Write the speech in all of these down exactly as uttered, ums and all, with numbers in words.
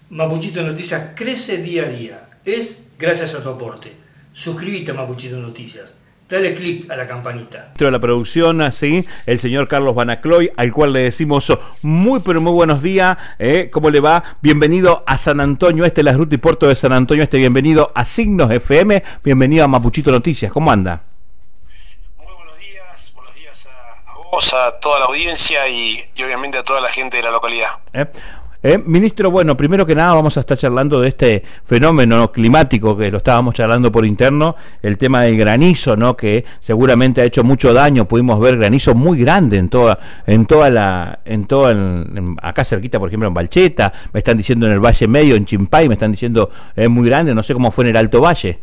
Mapuchito Noticias crece día a día. Es gracias a tu aporte. Suscríbete a Mapuchito Noticias. Dale clic a la campanita. Dentro de la producción, así, el señor Carlos Banacloy, al cual le decimos muy pero muy buenos días. ¿eh? ¿Cómo le va? Bienvenido a San Antonio Este, las rutas y puerto de San Antonio Este. Bienvenido a Signos F M. Bienvenido a Mapuchito Noticias. ¿Cómo anda? Muy buenos días. Buenos días a, a vos, a toda la audiencia y, y obviamente a toda la gente de la localidad. ¿Eh? Eh, ministro, bueno, primero que nada vamos a estar charlando de este fenómeno climático que lo estábamos charlando por interno, el tema del granizo, ¿no? Que seguramente ha hecho mucho daño. Pudimos ver granizo muy grande en toda, en toda la, en toda, el, en, acá cerquita, por ejemplo, en Balcheta, me están diciendo en el Valle Medio, en Chimpay, me están diciendo es muy grande, no sé cómo fue en el Alto Valle.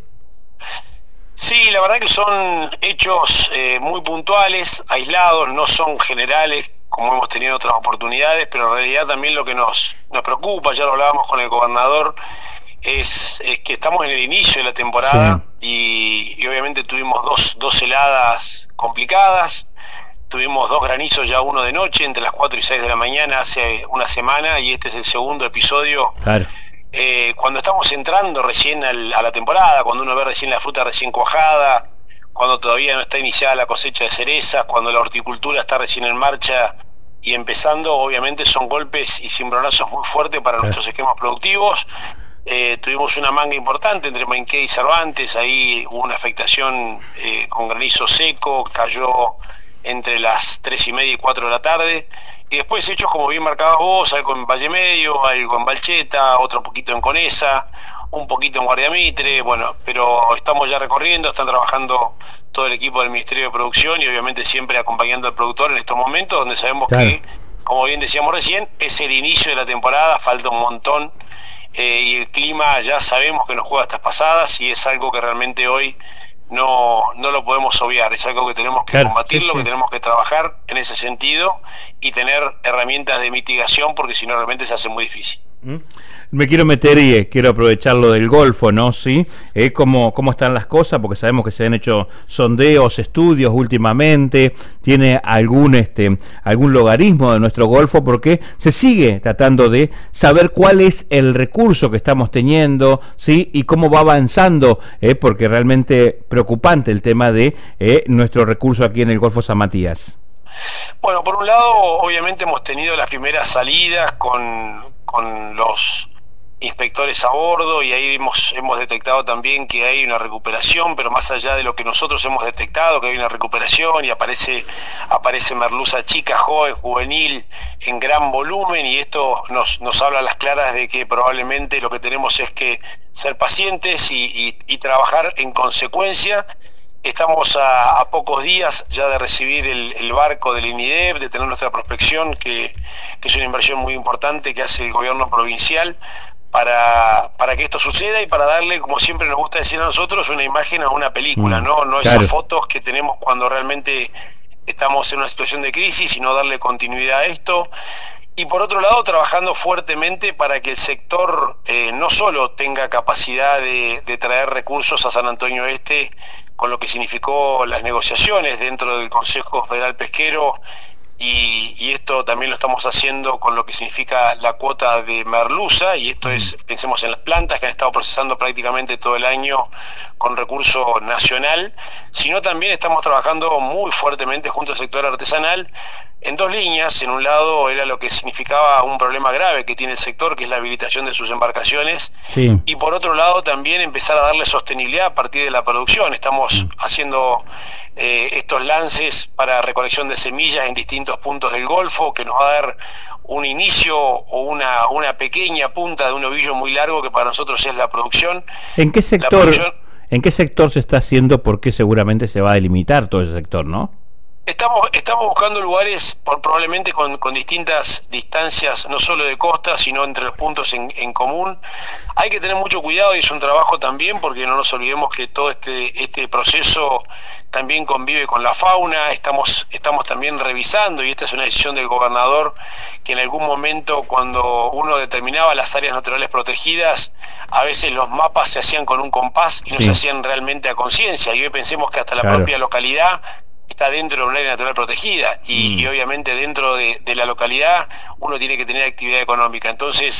Sí, la verdad que son hechos eh, muy puntuales, aislados, no son generales, como hemos tenido otras oportunidades, pero en realidad también lo que nos, nos preocupa, ya lo hablábamos con el gobernador, es, es que estamos en el inicio de la temporada. Sí. y, y obviamente tuvimos dos, dos heladas complicadas, tuvimos dos granizos ya uno de noche, entre las cuatro y seis de la mañana hace una semana, y este es el segundo episodio. Claro. Eh, cuando estamos entrando recién al, a la temporada, cuando uno ve recién la fruta recién cuajada, cuando todavía no está iniciada la cosecha de cerezas, cuando la horticultura está recién en marcha y empezando, obviamente son golpes y cimbronazos muy fuertes para claro. nuestros esquemas productivos. Eh, tuvimos una manga importante entre Mainqué y Cervantes, ahí hubo una afectación eh, con granizo seco, cayó entre las tres y media y cuatro de la tarde, y después hechos como bien marcabas vos, algo en Valle Medio, algo en Balcheta, otro poquito en Conesa, un poquito en Guardia Mitre, bueno, pero estamos ya recorriendo, están trabajando todo el equipo del Ministerio de Producción y obviamente siempre acompañando al productor en estos momentos, donde sabemos claro. que, como bien decíamos recién, es el inicio de la temporada, falta un montón, eh, y el clima ya sabemos que nos juega estas pasadas y es algo que realmente hoy no no lo podemos obviar, es algo que tenemos que claro, combatirlo, sí, sí. que tenemos que trabajar en ese sentido y tener herramientas de mitigación, porque si no realmente se hace muy difícil. ¿Mm? Me quiero meter y eh, quiero aprovechar lo del Golfo, ¿no? Sí, eh, cómo, cómo están las cosas, porque sabemos que se han hecho sondeos, estudios últimamente, tiene algún este algún logaritmo de nuestro Golfo, porque se sigue tratando de saber cuál es el recurso que estamos teniendo, sí, y cómo va avanzando, eh, porque realmente preocupante el tema de eh, nuestro recurso aquí en el Golfo San Matías. Bueno, por un lado, obviamente hemos tenido las primeras salidas con, con los inspectores a bordo y ahí hemos, hemos detectado también que hay una recuperación, pero más allá de lo que nosotros hemos detectado, que hay una recuperación y aparece aparece merluza chica, joven, juvenil, en gran volumen, y esto nos, nos habla a las claras de que probablemente lo que tenemos es que ser pacientes y, y, y trabajar en consecuencia. Estamos a, a pocos días ya de recibir el, el barco del INIDEP, de tener nuestra prospección, que, que es una inversión muy importante que hace el gobierno provincial para, para que esto suceda y para darle, como siempre nos gusta decir a nosotros, una imagen a una película, mm, no, no esas claro. fotos que tenemos cuando realmente estamos en una situación de crisis, sino darle continuidad a esto. Y por otro lado, trabajando fuertemente para que el sector eh, no solo tenga capacidad de, de traer recursos a San Antonio Este, con lo que significó las negociaciones dentro del Consejo Federal Pesquero, y, y esto también lo estamos haciendo con lo que significa la cuota de merluza, y esto es, pensemos en las plantas que han estado procesando prácticamente todo el año con recurso nacional, sino también estamos trabajando muy fuertemente junto al sector artesanal en dos líneas. En un lado era lo que significaba un problema grave que tiene el sector, que es la habilitación de sus embarcaciones, sí. y por otro lado también empezar a darle sostenibilidad a partir de la producción. Estamos mm. haciendo eh, estos lances para recolección de semillas en distintos puntos del Golfo, que nos va a dar un inicio o una, una pequeña punta de un ovillo muy largo que para nosotros es la producción. ¿En qué sector, producción, ¿en qué sector se está haciendo? Porque seguramente se va a delimitar todo ese sector, ¿no? Estamos, estamos buscando lugares por, probablemente con, con distintas distancias, no solo de costa, sino entre los puntos en, en común. Hay que tener mucho cuidado y es un trabajo también, porque no nos olvidemos que todo este, este proceso también convive con la fauna. Estamos, estamos también revisando, y esta es una decisión del gobernador, que en algún momento cuando uno determinaba las áreas naturales protegidas, a veces los mapas se hacían con un compás y no sí. se hacían realmente a conciencia. Y hoy pensemos que hasta la claro. propia localidad está dentro de un área natural protegida y, mm. y obviamente dentro de, de la localidad uno tiene que tener actividad económica. Entonces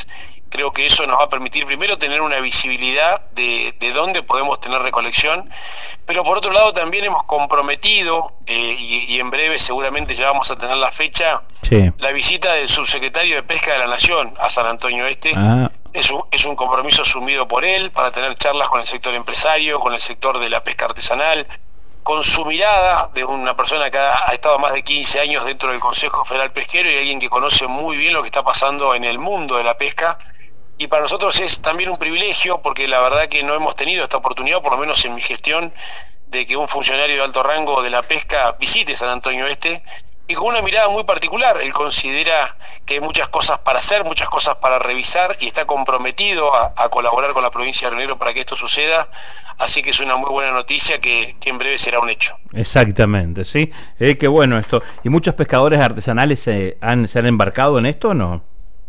Creo que eso nos va a permitir primero tener una visibilidad de, de dónde podemos tener recolección, pero por otro lado también hemos comprometido, eh, y, y en breve seguramente ya vamos a tener la fecha, sí, la visita del subsecretario de Pesca de la Nación a San Antonio Este. Ah. Es un, es un compromiso asumido por él para tener charlas con el sector empresario, con el sector de la pesca artesanal, con su mirada de una persona que ha, ha estado más de quince años dentro del Consejo Federal Pesquero y alguien que conoce muy bien lo que está pasando en el mundo de la pesca. Y para nosotros es también un privilegio, porque la verdad que no hemos tenido esta oportunidad, por lo menos en mi gestión, de que un funcionario de alto rango de la pesca visite San Antonio Este, y con una mirada muy particular. Él considera que hay muchas cosas para hacer, muchas cosas para revisar, y está comprometido a, a colaborar con la provincia de Río Negro para que esto suceda, así que es una muy buena noticia que, que en breve será un hecho. Exactamente, sí, eh, qué bueno esto. ¿Y muchos pescadores artesanales se han, se han embarcado en esto o no?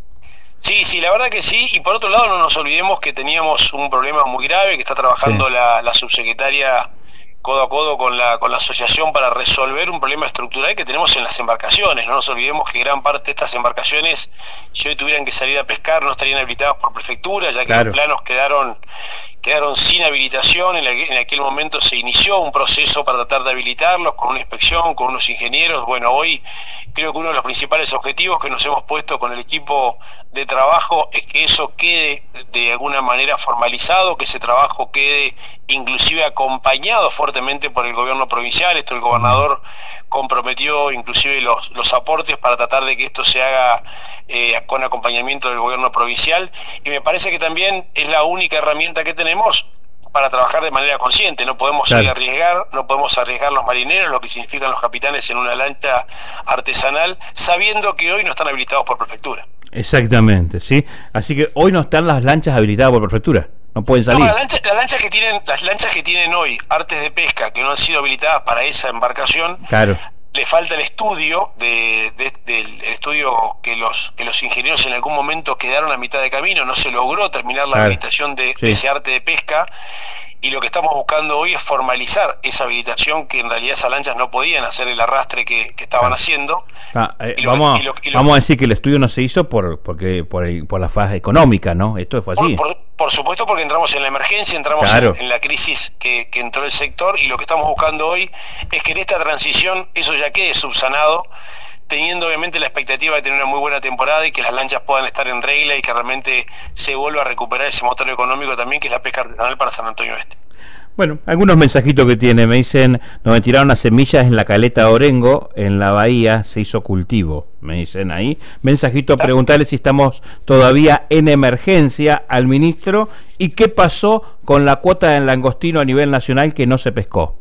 Sí, sí, la verdad que sí, y por otro lado no nos olvidemos que teníamos un problema muy grave que está trabajando sí. la, la subsecretaria codo a codo con la con la asociación para resolver un problema estructural que tenemos en las embarcaciones. No nos olvidemos que gran parte de estas embarcaciones, si hoy tuvieran que salir a pescar, no estarían habilitadas por prefectura, ya que claro. los planos quedaron quedaron sin habilitación. En, la, en aquel momento se inició un proceso para tratar de habilitarlos con una inspección, con unos ingenieros. Bueno, hoy creo que uno de los principales objetivos que nos hemos puesto con el equipo de trabajo es que eso quede de alguna manera formalizado, que ese trabajo quede inclusive acompañado fuertemente por el gobierno provincial. Esto el gobernador comprometió inclusive los, los aportes para tratar de que esto se haga eh, con acompañamiento del gobierno provincial, y me parece que también es la única herramienta que tenemos para trabajar de manera consciente. No podemos claro. arriesgar, no podemos arriesgar los marineros, lo que significan los capitanes en una lancha artesanal, sabiendo que hoy no están habilitados por prefectura. Exactamente, sí. Así que hoy no están las lanchas habilitadas por prefectura. No pueden salir. No, las, lanchas, las lanchas que tienen, las lanchas que tienen hoy artes de pesca que no han sido habilitadas para esa embarcación, claro. le falta el estudio de, de, del el estudio que los que los ingenieros en algún momento quedaron a mitad de camino, no se logró terminar la claro. habilitación de, sí. de ese arte de pesca. Y lo que estamos buscando hoy es formalizar esa habilitación, que en realidad esas lanchas no podían hacer el arrastre que, que estaban ah. haciendo. Ah, eh, lo, vamos, lo, lo, vamos a decir que el estudio no se hizo por porque por, el, por la fase económica, ¿no? Esto fue así. Por, por, por supuesto, porque entramos en la emergencia, entramos claro. en, en la crisis que, que entró el sector, y lo que estamos buscando hoy es que en esta transición eso ya quede subsanado, teniendo obviamente la expectativa de tener una muy buena temporada y que las lanchas puedan estar en regla y que realmente se vuelva a recuperar ese motor económico también, que es la pesca artesanal para San Antonio Este. Bueno, algunos mensajitos que tiene, me dicen, nos tiraron las semillas en la caleta Orengo, en la bahía se hizo cultivo, me dicen ahí. Mensajito a preguntarle si estamos todavía en emergencia al ministro y qué pasó con la cuota de langostino a nivel nacional que no se pescó.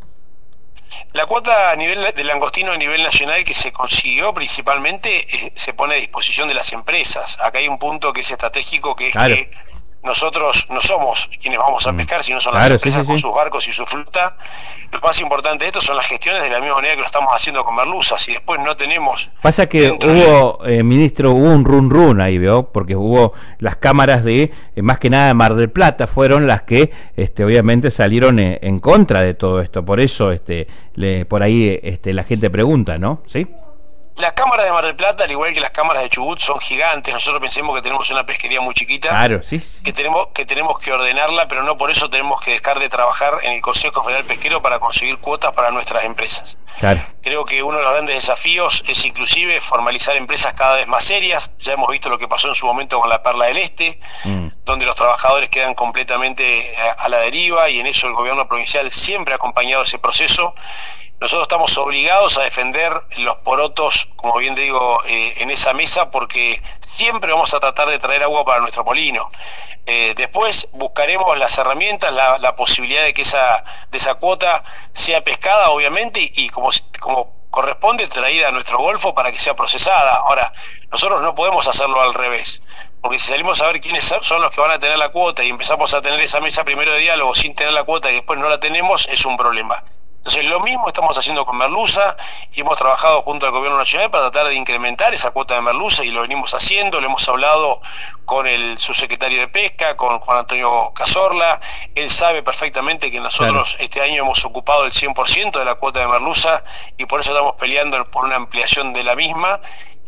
La cuota a nivel de langostino a nivel nacional que se consiguió principalmente eh, se pone a disposición de las empresas. Acá hay un punto que es estratégico, que es claro. que nosotros no somos quienes vamos a pescar, sino son claro, las empresas sí, sí, con sí. sus barcos y su flota. Lo más importante de esto son las gestiones, de la misma manera que lo estamos haciendo con merluzas. Si después no tenemos... Pasa que hubo, de... eh, ministro, hubo un run run ahí, ¿veo? Porque hubo las cámaras de, eh, más que nada de Mar del Plata, fueron las que este, obviamente salieron eh, en contra de todo esto. Por eso este, le, por ahí este, la gente pregunta, ¿no? ¿Sí? Las cámaras de Mar del Plata, al igual que las cámaras de Chubut, son gigantes. Nosotros pensemos que tenemos una pesquería muy chiquita, claro, sí, sí. que tenemos que tenemos que ordenarla, pero no por eso tenemos que dejar de trabajar en el Consejo Federal Pesquero para conseguir cuotas para nuestras empresas. Claro. Creo que uno de los grandes desafíos es inclusive formalizar empresas cada vez más serias. Ya hemos visto lo que pasó en su momento con la Perla del Este, mm. donde los trabajadores quedan completamente a la deriva, y en eso el gobierno provincial siempre ha acompañado ese proceso. Nosotros estamos obligados a defender los porotos, como bien te digo, eh, en esa mesa, porque siempre vamos a tratar de traer agua para nuestro molino. Eh, después buscaremos las herramientas, la, la posibilidad de que esa de esa cuota sea pescada, obviamente, y, y como, como corresponde, traída a nuestro golfo para que sea procesada. Ahora, nosotros no podemos hacerlo al revés, porque si salimos a ver quiénes son los que van a tener la cuota y empezamos a tener esa mesa primero de diálogo sin tener la cuota y después no la tenemos, es un problema. Entonces lo mismo estamos haciendo con merluza, y hemos trabajado junto al gobierno nacional para tratar de incrementar esa cuota de merluza, y lo venimos haciendo. Lo hemos hablado con el subsecretario de Pesca, con Juan Antonio Cazorla. Él sabe perfectamente que nosotros claro. este año hemos ocupado el cien por ciento de la cuota de merluza, y por eso estamos peleando por una ampliación de la misma.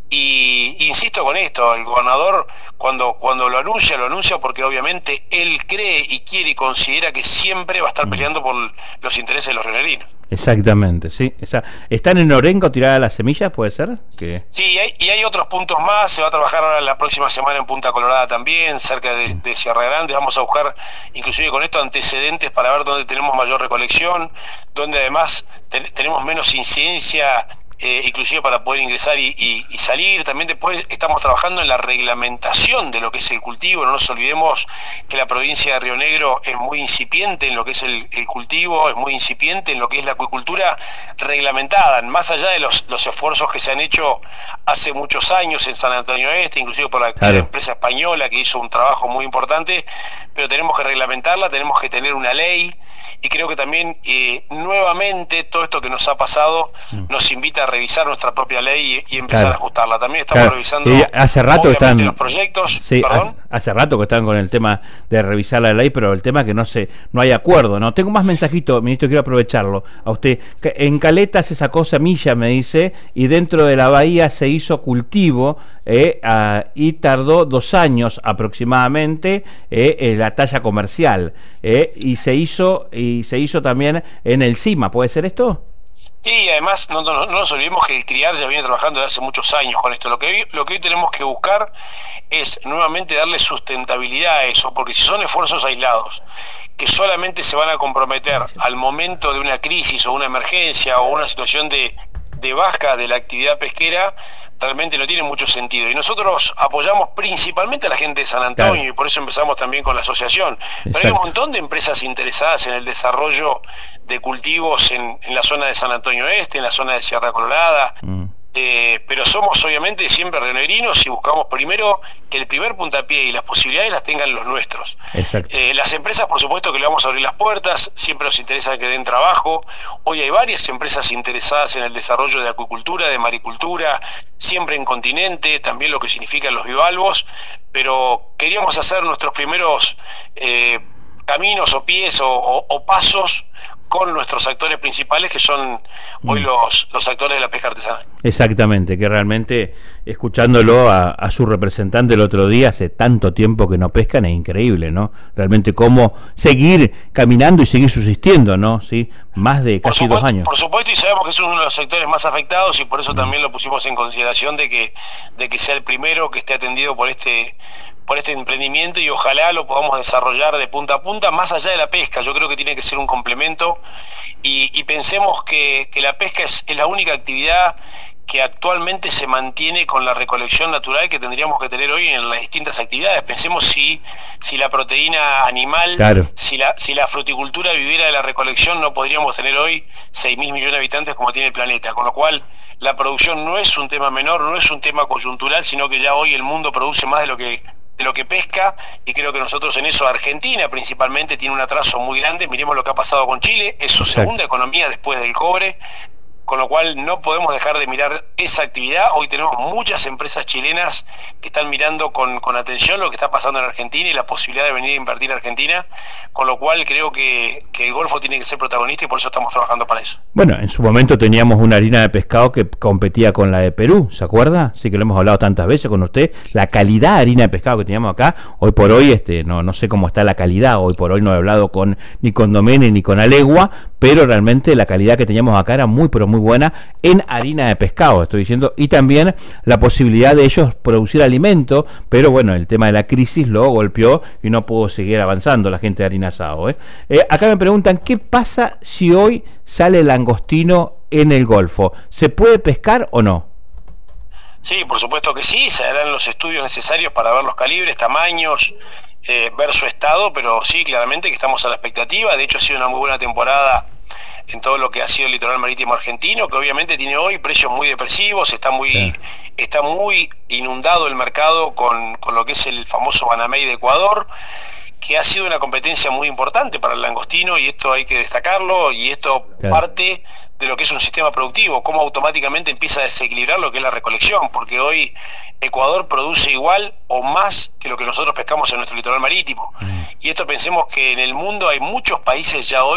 Y insisto con esto, el gobernador cuando, cuando lo anuncia, lo anuncia porque obviamente él cree y quiere y considera que siempre va a estar peleando por los intereses de los rionegrinos. Exactamente, sí. Esa, ¿están en Orengo tiradas las semillas, puede ser? ¿Qué? Sí, hay, y hay otros puntos más. Se va a trabajar ahora la próxima semana en Punta Colorada también, cerca de, de Sierra Grande. Vamos a buscar, inclusive con esto, antecedentes para ver dónde tenemos mayor recolección, donde además te, tenemos menos incidencia, Eh, inclusive para poder ingresar y, y, y salir. También después estamos trabajando en la reglamentación de lo que es el cultivo. No nos olvidemos que la provincia de Río Negro es muy incipiente en lo que es el, el cultivo, es muy incipiente en lo que es la acuicultura reglamentada, más allá de los, los esfuerzos que se han hecho hace muchos años en San Antonio Este, inclusive por la claro. empresa española que hizo un trabajo muy importante, pero tenemos que reglamentarla, tenemos que tener una ley, y creo que también eh, nuevamente todo esto que nos ha pasado mm. nos invita a revisar nuestra propia ley y, y empezar claro. a ajustarla. También estamos claro. revisando eh, hace rato que están los proyectos. Sí, hace, hace rato que están con el tema de revisar la ley, pero el tema es que no se no hay acuerdo, ¿no? Tengo más mensajitos, ministro, quiero aprovecharlo a usted. En Caleta se sacó semilla, me dice, y dentro de la bahía se hizo cultivo eh, a, y tardó dos años aproximadamente eh, en la talla comercial eh, y se hizo y se hizo también en el CIMA. ¿Puede ser esto? Sí, además no, no, no nos olvidemos que el CRIAR ya viene trabajando desde hace muchos años con esto. Lo que, hoy, lo que hoy tenemos que buscar es nuevamente darle sustentabilidad a eso, porque si son esfuerzos aislados que solamente se van a comprometer al momento de una crisis o una emergencia o una situación de, de baja de la actividad pesquera, realmente no tiene mucho sentido. Y nosotros apoyamos principalmente a la gente de San Antonio, claro. y por eso empezamos también con la asociación. Exacto. Pero hay un montón de empresas interesadas en el desarrollo de cultivos en, en la zona de San Antonio Este, en la zona de Sierra Colorada. Mm. Eh, pero somos obviamente siempre rionegrinos y buscamos primero que el primer puntapié y las posibilidades las tengan los nuestros. Eh, las empresas, por supuesto que le vamos a abrir las puertas, siempre nos interesa que den trabajo. Hoy hay varias empresas interesadas en el desarrollo de acuicultura, de maricultura, siempre en continente, también lo que significan los bivalvos, pero queríamos hacer nuestros primeros eh, caminos o pies o, o, o pasos con nuestros actores principales, que son hoy los, los actores de la pesca artesanal. Exactamente, que realmente, escuchándolo a, a su representante el otro día, hace tanto tiempo que no pescan, es increíble, ¿no? Realmente cómo seguir caminando y seguir subsistiendo, ¿no? Sí, más de casi supuesto, dos años. Por supuesto, y sabemos que es uno de los sectores más afectados, y por eso mm. también lo pusimos en consideración de que, de que sea el primero que esté atendido por este por este emprendimiento, y ojalá lo podamos desarrollar de punta a punta, más allá de la pesca. Yo creo que tiene que ser un complemento, y, y pensemos que, que la pesca es, es la única actividad que actualmente se mantiene con la recolección natural que tendríamos que tener hoy en las distintas actividades. Pensemos si, si la proteína animal, claro. si, la, si la fruticultura viviera de la recolección, no podríamos tener hoy seis mil millones de habitantes como tiene el planeta, con lo cual la producción no es un tema menor, no es un tema coyuntural, sino que ya hoy el mundo produce más de lo que de lo que pesca, y creo que nosotros en eso, Argentina principalmente, tiene un atraso muy grande. Miremos lo que ha pasado con Chile, es su Exacto. segunda economía después del cobre, con lo cual no podemos dejar de mirar esa actividad. Hoy tenemos muchas empresas chilenas que están mirando con, con atención lo que está pasando en Argentina y la posibilidad de venir a invertir a Argentina, con lo cual creo que, que el Golfo tiene que ser protagonista, y por eso estamos trabajando para eso. Bueno, en su momento teníamos una harina de pescado que competía con la de Perú, ¿se acuerda? Sí, que lo hemos hablado tantas veces con usted, la calidad de harina de pescado que teníamos acá. Hoy por hoy, este no no sé cómo está la calidad, hoy por hoy no he hablado con ni con Domene ni con Alegua, pero realmente la calidad que teníamos acá era muy, pero muy buena en harina de pescado, estoy diciendo, y también la posibilidad de ellos producir alimento, pero bueno, el tema de la crisis lo golpeó y no pudo seguir avanzando la gente de Harina Asado. ¿eh? Eh, acá me preguntan, ¿qué pasa si hoy sale langostino en el Golfo? ¿Se puede pescar o no? Sí, por supuesto que sí, se harán los estudios necesarios para ver los calibres, tamaños, eh, ver su estado, pero sí, claramente que estamos a la expectativa. De hecho, ha sido una muy buena temporada en todo lo que ha sido el litoral marítimo argentino, que obviamente tiene hoy precios muy depresivos, está muy sí. está muy inundado el mercado con, con lo que es el famoso Banamey de Ecuador, que ha sido una competencia muy importante para el langostino, y esto hay que destacarlo, y esto claro. parte de lo que es un sistema productivo, cómo automáticamente empieza a desequilibrar lo que es la recolección, porque hoy Ecuador produce igual o más que lo que nosotros pescamos en nuestro litoral marítimo. Mm. Y esto, pensemos que en el mundo hay muchos países ya hoy que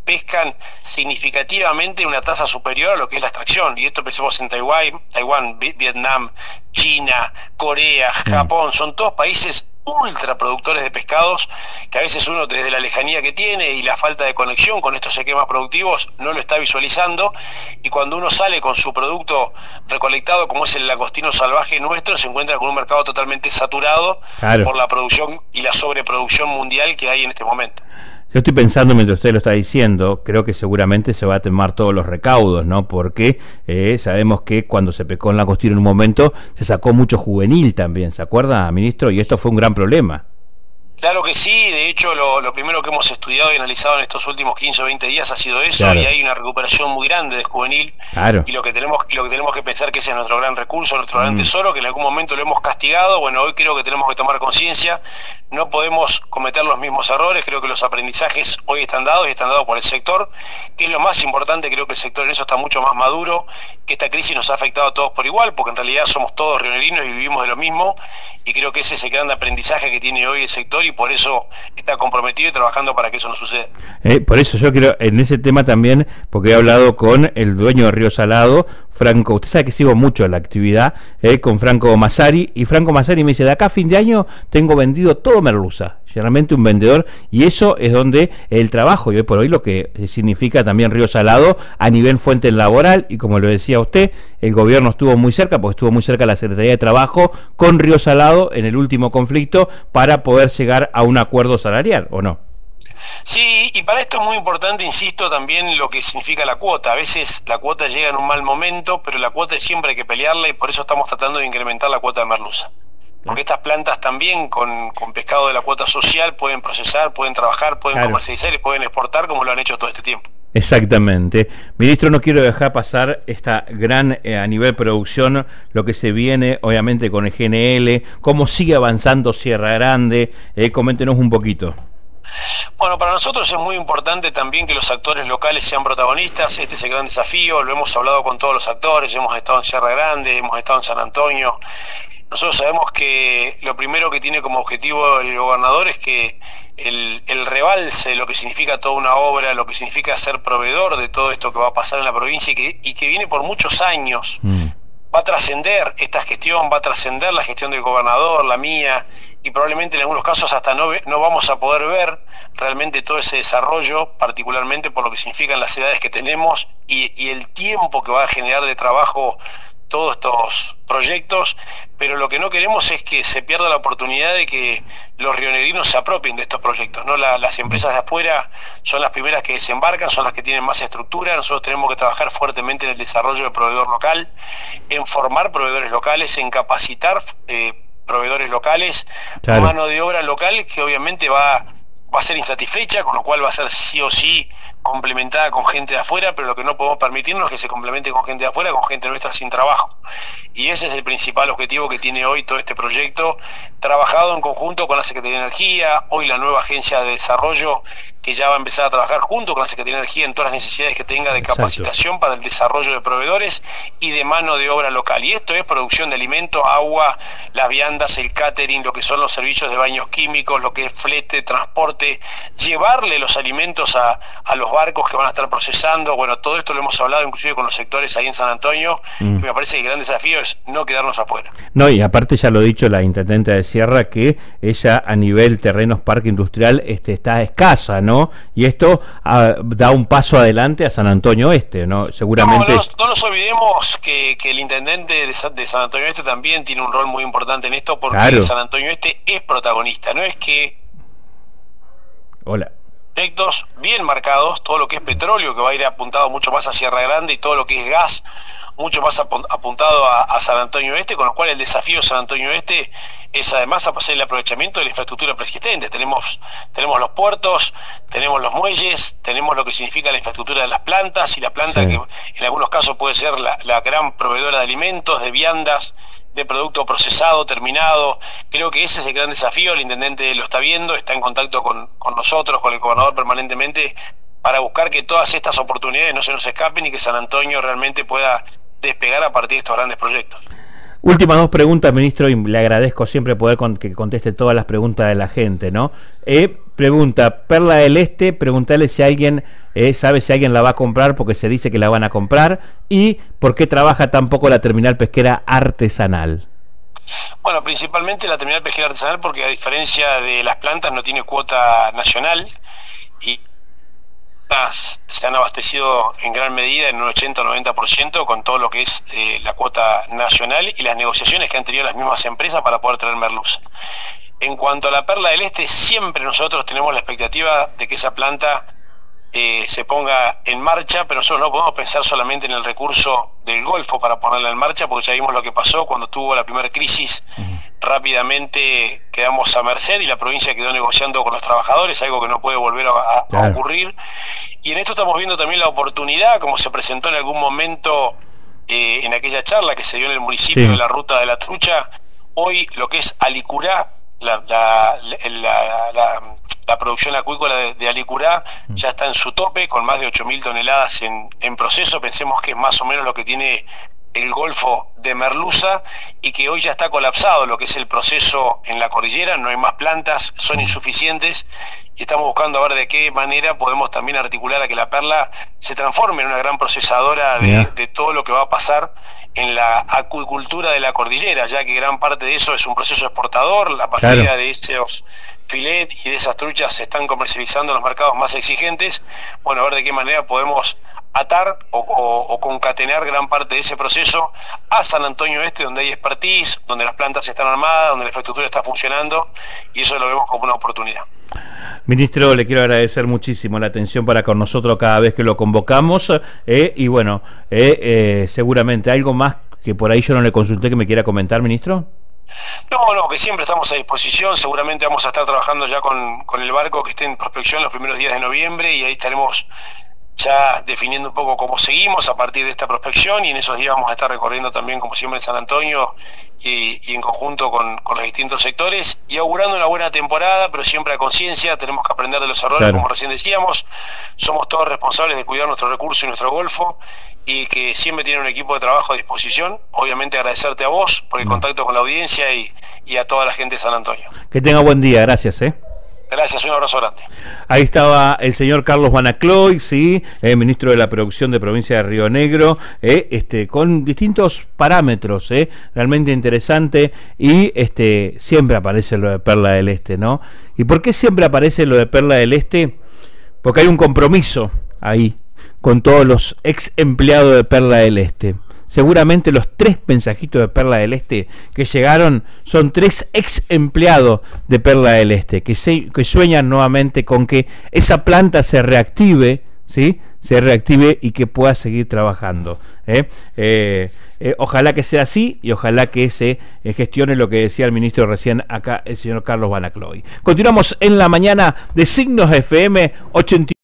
pescan significativamente una tasa superior a lo que es la extracción. Y esto pensemos en Taiwán, Taiwán, Vietnam, China, Corea, Japón, son todos países ultra productores de pescados que a veces uno desde la lejanía que tiene y la falta de conexión con estos esquemas productivos no lo está visualizando, y cuando uno sale con su producto recolectado como es el langostino salvaje nuestro, se encuentra con un mercado totalmente saturado, claro, por la producción y la sobreproducción mundial que hay en este momento. Yo estoy pensando, mientras usted lo está diciendo, creo que seguramente se va a tomar todos los recaudos, ¿no? Porque eh, sabemos que cuando se pescó en langostino en un momento, se sacó mucho juvenil también, ¿se acuerda, ministro? Y esto fue un gran problema. Claro que sí, de hecho lo, lo primero que hemos estudiado y analizado en estos últimos quince o veinte días ha sido eso, claro, y hay una recuperación muy grande de juvenil, claro, y lo que tenemos y lo que tenemos que pensar que ese es nuestro gran recurso, nuestro gran mm. tesoro, que en algún momento lo hemos castigado. Bueno, hoy creo que tenemos que tomar conciencia, no podemos cometer los mismos errores, creo que los aprendizajes hoy están dados y están dados por el sector, que es lo más importante. Creo que el sector en eso está mucho más maduro, que esta crisis nos ha afectado a todos por igual, porque en realidad somos todos rionerinos y vivimos de lo mismo, y creo que ese es el gran aprendizaje que tiene hoy el sector, y por eso está comprometido y trabajando para que eso no suceda. Eh, por eso yo quiero, en ese tema también, porque he hablado con el dueño de Río Salado, Franco, usted sabe que sigo mucho la actividad, eh, con Franco Massari, y Franco Massari me dice, de acá a fin de año tengo vendido todo merluza, generalmente un vendedor, y eso es donde el trabajo, y hoy por hoy lo que significa también Río Salado a nivel fuente laboral, y como lo decía usted, el gobierno estuvo muy cerca, porque estuvo muy cerca la Secretaría de Trabajo con Río Salado en el último conflicto para poder llegar a un acuerdo salarial, ¿o no? Sí, y para esto es muy importante, insisto, también lo que significa la cuota. A veces la cuota llega en un mal momento, pero la cuota siempre hay que pelearla, y por eso estamos tratando de incrementar la cuota de merluza. Porque estas plantas también con, con pescado de la cuota social pueden procesar, pueden trabajar, pueden claro. comercializar y pueden exportar, como lo han hecho todo este tiempo. Exactamente. Ministro, no quiero dejar pasar esta gran, eh, a nivel producción, lo que se viene, obviamente, con el G N L, cómo sigue avanzando Sierra Grande, eh, coméntenos un poquito. Bueno, para nosotros es muy importante también que los actores locales sean protagonistas. Este es el gran desafío, lo hemos hablado con todos los actores, hemos estado en Sierra Grande, hemos estado en San Antonio. Nosotros sabemos que lo primero que tiene como objetivo el gobernador es que el, el rebalse, lo que significa toda una obra, lo que significa ser proveedor de todo esto que va a pasar en la provincia y que, y que viene por muchos años, mm. va a trascender esta gestión, va a trascender la gestión del gobernador, la mía, y probablemente en algunos casos hasta no, no vamos a poder ver realmente todo ese desarrollo, particularmente por lo que significan las edades que tenemos y, y el tiempo que va a generar de trabajo todos estos proyectos, pero lo que no queremos es que se pierda la oportunidad de que los rionegrinos se apropien de estos proyectos, ¿no? La, las empresas de afuera son las primeras que desembarcan, son las que tienen más estructura. Nosotros tenemos que trabajar fuertemente en el desarrollo del proveedor local, en formar proveedores locales, en capacitar eh, proveedores locales, claro. mano de obra local que obviamente va, va a ser insatisfecha, con lo cual va a ser sí o sí complementada con gente de afuera, pero lo que no podemos permitirnos es que se complemente con gente de afuera, con gente nuestra sin trabajo. Y ese es el principal objetivo que tiene hoy todo este proyecto, trabajado en conjunto con la Secretaría de Energía, hoy la nueva Agencia de Desarrollo, que ya va a empezar a trabajar junto con la Secretaría de Energía en todas las necesidades que tenga de capacitación Exacto. para el desarrollo de proveedores y de mano de obra local. Y esto es producción de alimentos, agua, las viandas, el catering, lo que son los servicios de baños químicos, lo que es flete, transporte, llevarle los alimentos a, a los barcos que van a estar procesando. Bueno, todo esto lo hemos hablado inclusive con los sectores ahí en San Antonio, mm. que me parece que el gran desafío es no quedarnos afuera. No, y aparte ya lo ha dicho la intendente de Sierra, que ella a nivel terrenos parque industrial este, está escasa, ¿no? Y esto uh, da un paso adelante a San Antonio Este, ¿no? Seguramente... No, no, no nos olvidemos que, que el intendente de San, de San Antonio Este también tiene un rol muy importante en esto, porque claro. San Antonio Este es protagonista, no es que... Hola. Proyectos bien marcados, todo lo que es petróleo que va a ir apuntado mucho más a Sierra Grande y todo lo que es gas mucho más apuntado a, a San Antonio Este, con lo cual el desafío de San Antonio Este es además a pasar el aprovechamiento de la infraestructura preexistente. Tenemos, tenemos los puertos, tenemos los muelles, tenemos lo que significa la infraestructura de las plantas, y la planta sí. que en algunos casos puede ser la, la gran proveedora de alimentos, de viandas, de producto procesado, terminado. Creo que ese es el gran desafío. El intendente lo está viendo, está en contacto con, con nosotros, con el gobernador permanentemente, para buscar que todas estas oportunidades no se nos escapen y que San Antonio realmente pueda despegar a partir de estos grandes proyectos. Últimas dos preguntas, ministro, y le agradezco siempre poder con, que conteste todas las preguntas de la gente, ¿no? Eh, pregunta, Perla del Este, preguntarle si alguien eh, sabe si alguien la va a comprar porque se dice que la van a comprar, y por qué trabaja tan poco la terminal pesquera artesanal. Bueno, principalmente la terminal pesquera artesanal porque a diferencia de las plantas no tiene cuota nacional y se han abastecido en gran medida, en un ochenta o noventa por ciento, con todo lo que es eh, la cuota nacional y las negociaciones que han tenido las mismas empresas para poder traer merluza. En cuanto a la Perla del Este, siempre nosotros tenemos la expectativa de que esa planta eh, se ponga en marcha, pero nosotros no podemos pensar solamente en el recurso del Golfo para ponerla en marcha, porque ya vimos lo que pasó cuando tuvo la primera crisis. Uh-huh. Rápidamente quedamos a merced y la provincia quedó negociando con los trabajadores, algo que no puede volver a, a, claro. a ocurrir. Y en esto estamos viendo también la oportunidad, como se presentó en algún momento eh, en aquella charla que se dio en el municipio sí. de la Ruta de la Trucha. Hoy lo que es Alicurá, la, la, la, la, la, la producción acuícola de, de Alicurá mm. ya está en su tope, con más de ocho mil toneladas en, en proceso. Pensemos que es más o menos lo que tiene el Golfo de merluza, y que hoy ya está colapsado lo que es el proceso en la cordillera, no hay más plantas, son insuficientes, y estamos buscando a ver de qué manera podemos también articular a que la Perla se transforme en una gran procesadora de, de todo lo que va a pasar en la acuicultura de la cordillera, ya que gran parte de eso es un proceso exportador. La mayoría claro. de esos filet y de esas truchas se están comercializando en los mercados más exigentes. Bueno, a ver de qué manera podemos atar o, o, o concatenar gran parte de ese proceso a San Antonio Este, donde hay expertise, donde las plantas están armadas, donde la infraestructura está funcionando, y eso lo vemos como una oportunidad. Ministro, le quiero agradecer muchísimo la atención para con nosotros cada vez que lo convocamos, eh, y bueno, eh, eh, seguramente algo más que por ahí yo no le consulté que me quiera comentar, ministro. No, no, que siempre estamos a disposición. Seguramente vamos a estar trabajando ya con, con el barco que esté en prospección los primeros días de noviembre, y ahí estaremos ya definiendo un poco cómo seguimos a partir de esta prospección, y en esos días vamos a estar recorriendo también, como siempre, en San Antonio y, y en conjunto con, con los distintos sectores, y augurando una buena temporada, pero siempre a conciencia. Tenemos que aprender de los errores, claro. como recién decíamos. Somos todos responsables de cuidar nuestro recurso y nuestro Golfo, y que siempre tienen un equipo de trabajo a disposición. Obviamente agradecerte a vos por el contacto con la audiencia y, y a toda la gente de San Antonio. Que tenga buen día, gracias. ¿eh? Gracias, un abrazo grande. Ahí estaba el señor Carlos Banacloy, sí, eh, ministro de la Producción de Provincia de Río Negro, eh, este, con distintos parámetros, eh, realmente interesante, y este, siempre aparece lo de Perla del Este, ¿no? ¿Y por qué siempre aparece lo de Perla del Este? Porque hay un compromiso ahí con todos los ex empleados de Perla del Este. Seguramente los tres mensajitos de Perla del Este que llegaron son tres ex empleados de Perla del Este que, se, que sueñan nuevamente con que esa planta se reactive, ¿sí? Se reactive y que pueda seguir trabajando. ¿eh? Eh, eh, ojalá que sea así, y ojalá que se eh, gestione lo que decía el ministro recién acá, el señor Carlos Banacloy. Continuamos en la mañana de Signos F M ochenta y